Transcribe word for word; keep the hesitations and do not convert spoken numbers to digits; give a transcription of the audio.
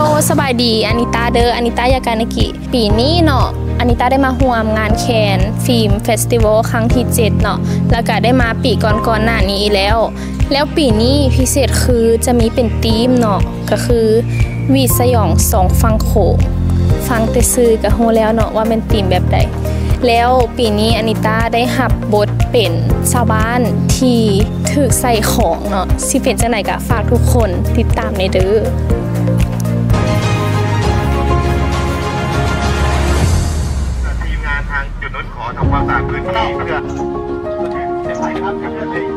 สบายดีอานิตาเดออานิตายากานากิปีนี้เนาะอานิตาได้มาร่วมงานแคนฟิล์มเฟสติวัลครั้งที่เจ็ดเนาะแล้วก็ได้มาปีก่อนๆหน้านี้แล้วแล้วปีนี้พิเศษคือจะมีเป็นธีมเนาะก็คือวีสยองสองฟังโขงฟังแต่ซื่อก็ฮู้แล้วเนาะว่าเป็นธีมแบบใดแล้วปีนี้อานิตาได้รับบทเป็นชาวบ้านที่ถูกใส่ของเนาะสิเป็นจังได๋ก็ฝากทุกคนติดตามในเด้อทีมงานทางจุดนู้นขอทำความสะอาดพื้นที่เพื่อจะไปครับ